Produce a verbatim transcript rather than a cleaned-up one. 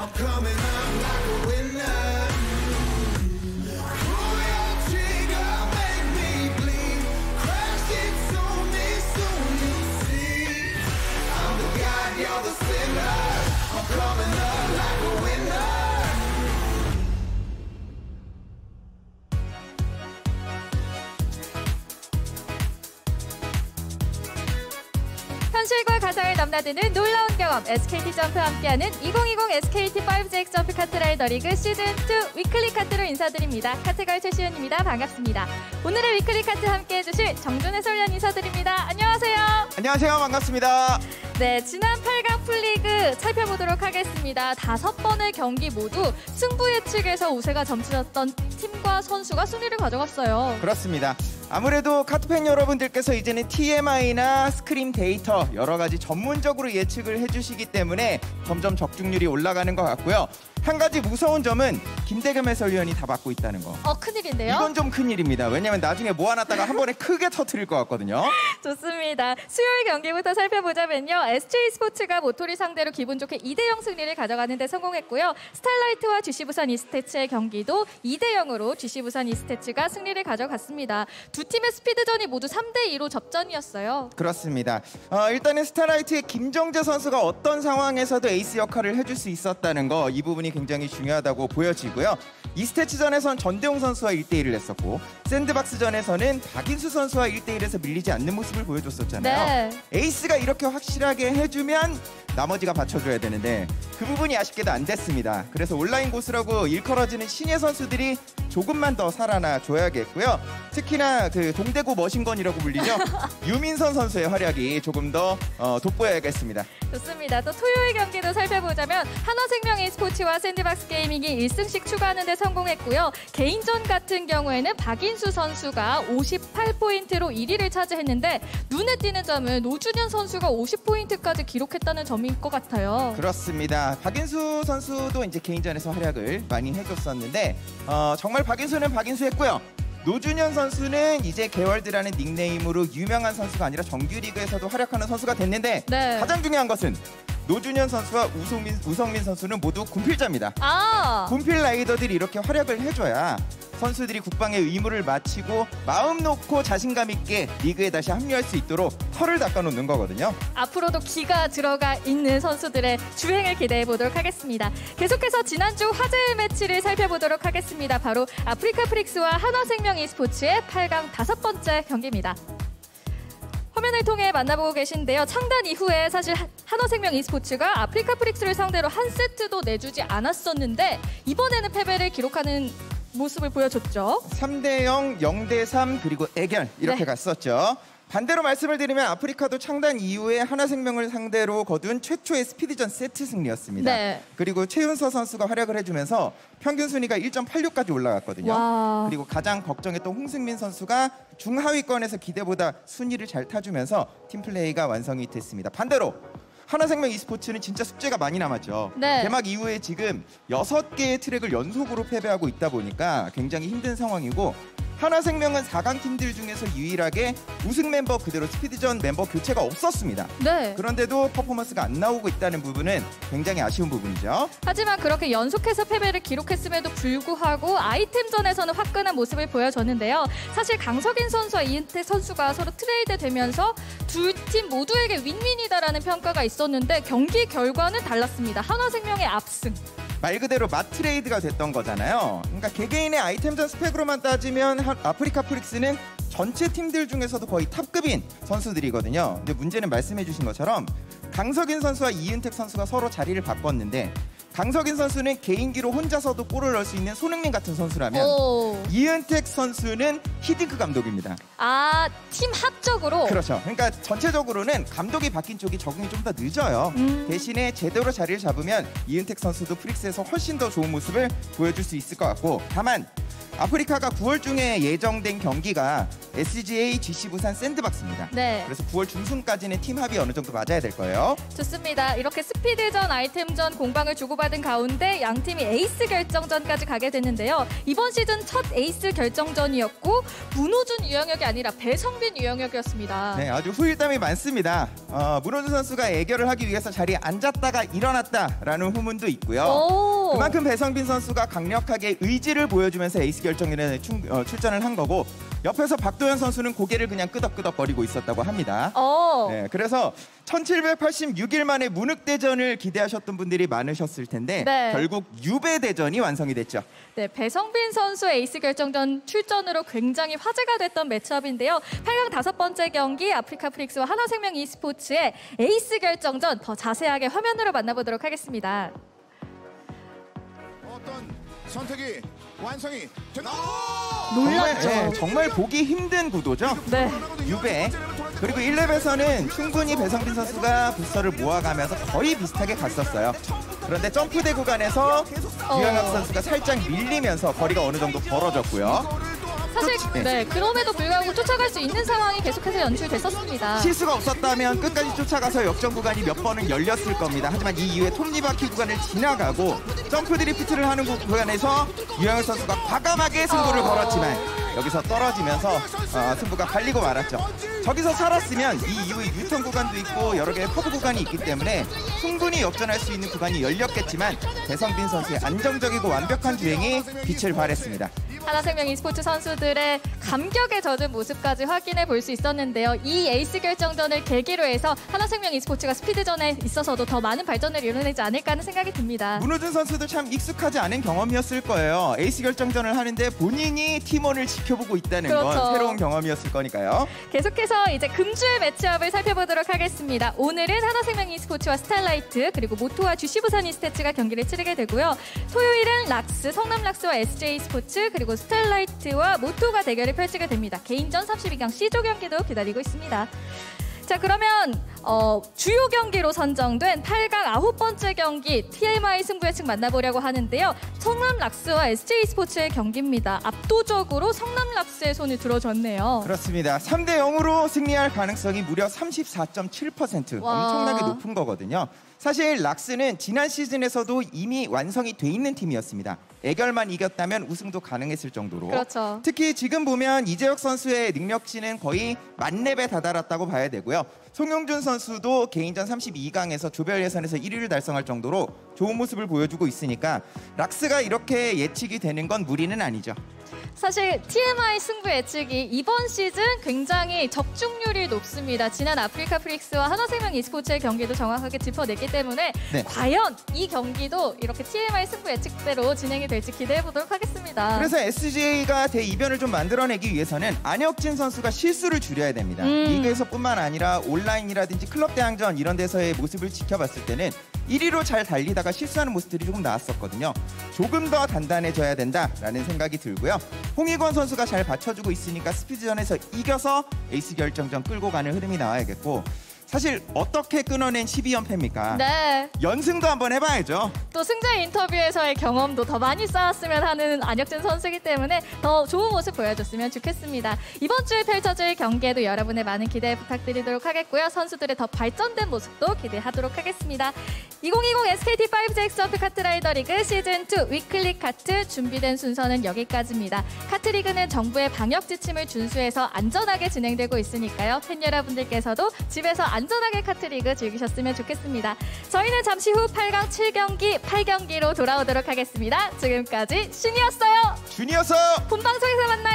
I'm coming up like a winner. Pull your trigger, make me bleed. Crash it on me, soon you see. I'm the god, you're the sinner. I'm coming up like a winner. 현실과 가상을 넘나드는 놀라운 경험 에스케이티 점프와 함께하는 이천이십 에스케이티 파이브지엑스 점프 카트라이더 리그 시즌 투 위클리 카트로 인사드립니다. 카트걸 최시연입니다. 반갑습니다. 오늘의 위클리 카트 함께해 주실 정준 해설위원 인사드립니다. 안녕하세요. 안녕하세요. 반갑습니다. 네, 지난 팔 강 풀리그 살펴보도록 하겠습니다. 다섯 번의 경기 모두 승부 예측에서 우세가 점치셨던 팀과 선수가 승리를 가져갔어요. 그렇습니다. 아무래도 카트팬 여러분들께서 이제는 티엠아이나 스크림 데이터 여러 가지 전문적으로 예측을 해주시기 때문에 점점 적중률이 올라가는 것 같고요. 한 가지 무서운 점은 김대겸 해설위원이 다 맡고 있다는 거. 어, 큰일인데요? 이건 좀 큰일입니다. 왜냐면 나중에 모아놨다가 한 번에 크게 터뜨릴 것 같거든요. 좋습니다. 수요일 경기부터 살펴보자면요. 에스제이 스포츠가 모토리 상대로 기분 좋게 이 대 영 승리를 가져가는 데 성공했고요. 스타일라이트와 지씨 부산 이스테츠의 경기도 이 대 영으로 지씨 부산 이스테츠가 승리를 가져갔습니다. 두 팀의 스피드전이 모두 삼 대 이로 접전이었어요. 그렇습니다. 어, 일단은 스타라이트의 김정재 선수가 어떤 상황에서도 에이스 역할을 해줄 수 있었다는 거, 이 부분이 굉장히 중요하다고 보여지고요. 이스테츠전에선 전대웅 선수와 일 대 일을 했었고 샌드박스전에서는 박인수 선수와 일 대 일에서 밀리지 않는 모습을 보여줬었잖아요. 네. 에이스가 이렇게 확실하게 해주면 나머지가 받쳐줘야 되는데 그 부분이 아쉽게도 안 됐습니다. 그래서 온라인 고수라고 일컬어지는 신예 선수들이 조금만 더 살아나 줘야겠고요. 특히나 그 동대구 머신건이라고 불리죠. 유민선 선수의 활약이 조금 더 어, 돋보여야겠습니다. 좋습니다. 또 토요일 경기도 살펴보자면 한화생명 e스포츠와 샌드박스 게이밍이 일 승씩 추가하는 데 성공했고요. 개인전 같은 경우에는 박인수 선수가 오십팔 포인트로 일 위를 차지했는데 눈에 띄는 점은 노준현 선수가 오십 포인트까지 기록했다는 점인 것 같아요. 그렇습니다. 박인수 선수도 이제 개인전에서 활약을 많이 해줬었는데 어, 정말 박인수는 박인수했고요. 노준현 선수는 이제 개월드라는 닉네임으로 유명한 선수가 아니라 정규리그에서도 활약하는 선수가 됐는데 네. 가장 중요한 것은 노준현 선수와 우성민, 우성민 선수는 모두 군필자입니다. 아! 군필 라이더들이 이렇게 활약을 해줘야 선수들이 국방의 의무를 마치고 마음 놓고 자신감 있게 리그에 다시 합류할 수 있도록 털을 닦아놓는 거거든요. 앞으로도 기가 들어가 있는 선수들의 주행을 기대해 보도록 하겠습니다. 계속해서 지난주 화제의 매치를 살펴보도록 하겠습니다. 바로 아프리카 프릭스와 한화생명 e스포츠의 팔 강 다섯 번째 경기입니다. 화면을 통해 만나보고 계신데요. 창단 이후에 사실 한화생명 e스포츠가 아프리카 프릭스를 상대로 한 세트도 내주지 않았었는데 이번에는 패배를 기록하는 모습을 보여줬죠. 삼 대 영, 영 대 삼 그리고 애결 이렇게 네. 갔었죠. 반대로 말씀을 드리면 아프리카도 창단 이후에 한화생명을 상대로 거둔 최초의 스피드전 세트 승리였습니다. 네. 그리고 최윤서 선수가 활약을 해주면서 평균 순위가 일 점 팔육까지 올라갔거든요. 와. 그리고 가장 걱정했던 홍승민 선수가 중하위권에서 기대보다 순위를 잘 타주면서 팀플레이가 완성이 됐습니다. 반대로 한화생명 e스포츠는 진짜 숙제가 많이 남았죠. 네. 개막 이후에 지금 여섯 개의 트랙을 연속으로 패배하고 있다 보니까 굉장히 힘든 상황이고 한화생명은 사 강 팀들 중에서 유일하게 우승 멤버 그대로 스피드전 멤버 교체가 없었습니다. 네. 그런데도 퍼포먼스가 안 나오고 있다는 부분은 굉장히 아쉬운 부분이죠. 하지만 그렇게 연속해서 패배를 기록했음에도 불구하고 아이템전에서는 화끈한 모습을 보여줬는데요. 사실 강석인 선수와 이은택 선수가 서로 트레이드 되면서 두 팀 모두에게 윈윈이다라는 평가가 있었는데 경기 결과는 달랐습니다. 한화생명의 압승. 말 그대로 맞트레이드가 됐던 거잖아요. 그러니까 개개인의 아이템전 스펙으로만 따지면 하, 아프리카 프릭스는 전체 팀들 중에서도 거의 탑급인 선수들이거든요. 근데 문제는 말씀해 주신 것처럼 강석인 선수와 이은택 선수가 서로 자리를 바꿨는데 강석인 선수는 개인기로 혼자서도 골을 넣을 수 있는 손흥민 같은 선수라면 오. 이은택 선수는 히딩크 감독입니다. 아, 팀 합적으로? 그렇죠. 그러니까 전체적으로는 감독이 바뀐 쪽이 적응이 좀 더 늦어요. 음. 대신에 제대로 자리를 잡으면 이은택 선수도 프릭스에서 훨씬 더 좋은 모습을 보여줄 수 있을 것 같고 다만 아프리카가 구월 중에 예정된 경기가 에스지에이 지씨 부산 샌드박스입니다. 네. 그래서 구월 중순까지는 팀 합이 어느 정도 맞아야 될 거예요. 좋습니다. 이렇게 스피드전, 아이템전 공방을 주고받은 가운데 양 팀이 에이스 결정전까지 가게 됐는데요. 이번 시즌 첫 에이스 결정전이었고 문호준 유영혁이 아니라 배성빈 유영혁이었습니다. 네, 아주 후일담이 많습니다. 어, 문호준 선수가 애결을 하기 위해서 자리에 앉았다가 일어났다라는 후문도 있고요. 오. 그만큼 배성빈 선수가 강력하게 의지를 보여주면서 에이스 결정전에 충, 어, 출전을 한 거고 옆에서 박도현 선수는 고개를 그냥 끄덕끄덕거리고 있었다고 합니다. 오. 네, 그래서 천칠백팔십육 일 만에 문흑대전을 기대하셨던 분들이 많으셨을 텐데 네. 결국 유배대전이 완성이 됐죠. 네, 배성빈 선수의 에이스 결정전 출전으로 굉장히 화제가 됐던 매치업인데요. 팔 강 다섯 번째 경기 아프리카 프릭스와 하나생명 e스포츠의 에이스 결정전 더 자세하게 화면으로 만나보도록 하겠습니다. 어떤 선택이 완성이 됐나? 놀랐죠. 정말, 네, 정말 보기 힘든 구도죠. 네. 유배. 그리고 일 렙에서는 충분히 배성빈 선수가 부스터를 모아가면서 거의 비슷하게 갔었어요. 그런데 점프대 구간에서 어. 유영혁 선수가 살짝 밀리면서 거리가 어느 정도 벌어졌고요. 사실 네. 네, 그럼에도 불구하고 쫓아갈 수 있는 상황이 계속해서 연출됐었습니다. 실수가 없었다면 끝까지 쫓아가서 역전 구간이 몇 번은 열렸을 겁니다. 하지만 이 이후에 톱니바퀴 구간을 지나가고 점프 드리프트를 하는 구간에서 유영혁 선수가 과감하게 승부를 어. 걸었지만 여기서 떨어지면서 어, 승부가 갈리고 말았죠. 저기서 살았으면 이 이후에 유턴 구간도 있고 여러 개의 커브 구간이 있기 때문에 충분히 역전할 수 있는 구간이 열렸겠지만 배성빈 선수의 안정적이고 완벽한 주행이 빛을 발했습니다. 하나생명 e스포츠 선수들의 감격에 젖은 모습까지 확인해 볼 수 있었는데요. 이 에이스 결정전을 계기로 해서 하나생명 e스포츠가 스피드전에 있어서도 더 많은 발전을 이뤄내지 않을까 하는 생각이 듭니다. 문호준 선수도 참 익숙하지 않은 경험이었을 거예요. 에이스 결정전을 하는데 본인이 팀원을 지켜보고 있다는 그렇죠. 건 새로운 경험이었을 거니까요. 계속해서 이제 금주의 매치업을 살펴보도록 하겠습니다. 오늘은 하나생명 e스포츠와 스타일라이트 그리고 모토와 지씨 부산 이스테츠가 경기를 치르게 되고요. 토요일은 락스, 성남 락스와 에스제이 스포츠 그리고 스타일라이트와 모토가 대결을 펼치게 됩니다. 개인전 삼십이 강 C조 경기도 기다리고 있습니다. 자, 그러면 어, 주요 경기로 선정된 팔 강 아홉 번째 경기 티엠아이 승부 예측 만나보려고 하는데요. 성남 락스와 에스제이 스포츠의 경기입니다. 압도적으로 성남 락스의 손이 들어줬네요. 그렇습니다. 삼 대 영으로 승리할 가능성이 무려 삼십사 점 칠 퍼센트. 와. 엄청나게 높은 거거든요. 사실 락스는 지난 시즌에서도 이미 완성이 돼 있는 팀이었습니다. 애결만 이겼다면 우승도 가능했을 정도로. 그렇죠. 특히 지금 보면 이재혁 선수의 능력치는 거의 만렙에 다다랐다고 봐야 되고요. 송영준 선수도 개인전 삼십이 강에서 조별 예선에서 일 위를 달성할 정도로 좋은 모습을 보여주고 있으니까 락스가 이렇게 예측이 되는 건 무리는 아니죠. 사실 티엠아이 승부 예측이 이번 시즌 굉장히 적중률이 높습니다. 지난 아프리카 프릭스와 하나생명 e스포츠의 경기도 정확하게 짚어냈기 때문에 네. 과연 이 경기도 이렇게 티엠아이 승부 예측대로 진행이 될지 기대해보도록 하겠습니다. 그래서 에스지에이가 대이변을 좀 만들어내기 위해서는 안혁진 선수가 실수를 줄여야 됩니다. 음. 리그에서뿐만 아니라 온라인이라든지 클럽 대항전 이런 데서의 모습을 지켜봤을 때는 일 위로 잘 달리다가 실수하는 모습들이 조금 나왔었거든요. 조금 더 단단해져야 된다라는 생각이 들고요. 홍익원 선수가 잘 받쳐주고 있으니까 스피드전에서 이겨서 에이스 결정전 끌고 가는 흐름이 나와야겠고 사실 어떻게 끊어낸 십이 연패입니까? 네. 연승도 한번 해봐야죠. 또 승자 인터뷰에서의 경험도 더 많이 쌓았으면 하는 안혁진 선수이기 때문에 더 좋은 모습 보여줬으면 좋겠습니다. 이번 주에 펼쳐질 경기에도 여러분의 많은 기대 부탁드리도록 하겠고요. 선수들의 더 발전된 모습도 기대하도록 하겠습니다. 이천이십 에스케이티 파이브지엑스 점프 카트라이더 리그 시즌 투 위클리 카트 준비된 순서는 여기까지입니다. 카트리그는 정부의 방역 지침을 준수해서 안전하게 진행되고 있으니까요. 팬 여러분들께서도 집에서 안전하게 카트리그 즐기셨으면 좋겠습니다. 저희는 잠시 후 팔 강 칠 경기 팔 경기로 돌아오도록 하겠습니다. 지금까지 신이었어요. 준이어서 본방송에서 만나요.